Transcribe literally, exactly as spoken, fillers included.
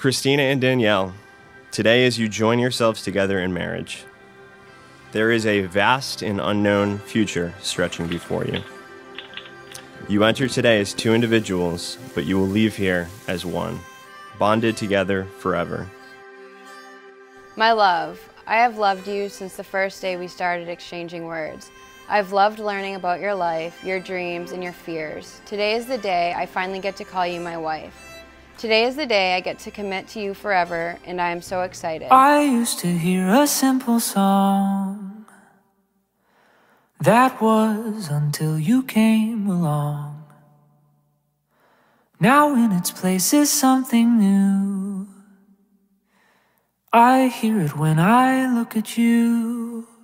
Christina and Danielle, today as you join yourselves together in marriage, there is a vast and unknown future stretching before you. You enter today as two individuals, but you will leave here as one, bonded together forever. My love, I have loved you since the first day we started exchanging words. I've loved learning about your life, your dreams, and your fears. Today is the day I finally get to call you my wife. Today is the day I get to commit to you forever, and I am so excited. I used to hear a simple song. That was until you came along. Now in its place is something new. I hear it when I look at you.